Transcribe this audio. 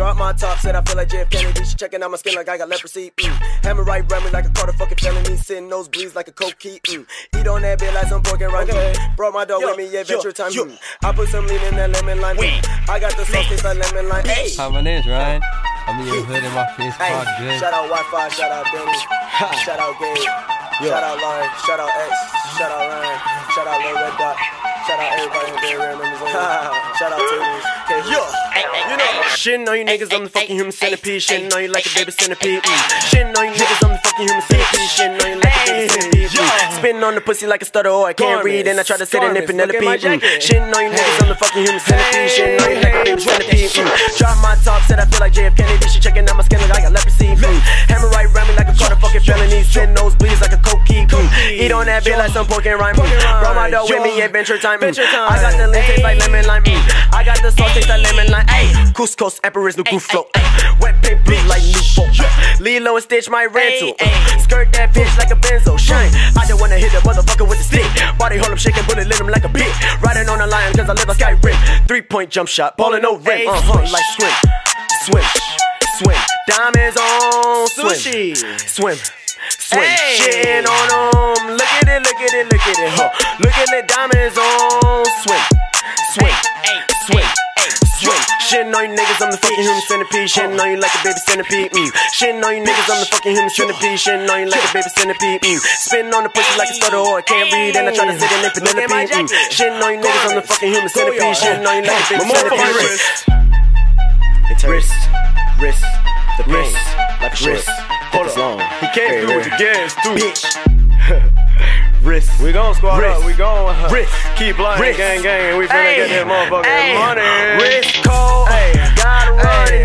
Drop my top, said I feel like JF Kennedy. She checking out my skin like I got leprosy. Hammer right around me like a Carter fucking felony. Sitting nosebleeds like a coke key. Eat on that bit like some pork and rice. Brought my dog with me, adventure time. I put some lean in that lemon lime. I got the sauce, taste like lemon lime. Hey. Hi, my name's Ryan. I'm in your hood and my face called good. Shout out Wi-Fi, shout out Benny, shout out Gabe, shout out Lauren, shout out X, shout out Ryan, shout out Lil Red Dot, shout out everybody in the Bay members on shout out Tables, you know, shitting on you niggas, I'm the fucking human centipede. Shitting on you like a baby centipede. Shitting on you niggas, I'm the fucking human centipede. Shitting on you like a baby centipede. Spitting on the pussy like a stutter, or I can't read, and I try to sit in it Penelope. Shitting on you niggas, I'm the fucking human centipede. Shitting on you like a baby centipede. Drop my top, said I feel like JF Kennedy. She checking out my skin like I got leprosy. Hammer right around me like a Carter fucking felony. Sitting nosebleeds like a coke key. Eat on that bit like some pork and rhyme. Brought my dog with me, adventure time. I got the lean taste like lemon lime. I got the sauce taste like lemon lime. Cusco's Emperor's new goof flow. Wet paint blue like new folk. Lilo and Stitch my rental. Skirt that bitch like a benzo. Shine. I just wanna hit the motherfucker with the stick. Body hold him shaking, bullet lit him like a bitch. Riding on a lion cause I live a Skyrim. 3-point jump shot, ballin' no rim. Like swim, swim, swim. Diamonds on swim, swim. Swim, shitting on them. Look at it, look at it, look at it, huh? Look at the diamonds on swim, swim, swim, swim. Shitting on you niggas, I'm the fucking human centipede. Shitting on you like a baby centipede. Shitting on you niggas, I'm the fucking human centipede. Shitting on you like a baby centipede. Spitting on the pussy like a stutter, or I can't read, and I try to sit in it Penelope. Shitting on you niggas, I'm the fucking human centipede. Shitting on you like a baby centipede. Wrist, wrist, the wrist, like a wrist. Hold on, he can't do it again, bitch. Wrist, we gon' squad up, we gon' keep lying, gang, gang, and we finna get that motherfucking money. Wrist cold, gotta run it.